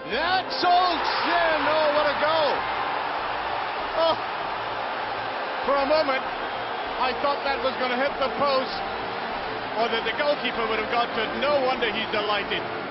That's Olsen. Oh, what a goal. Oh, for a moment, I thought that was going to hit the post, or that the goalkeeper would have got to it. No wonder he's delighted.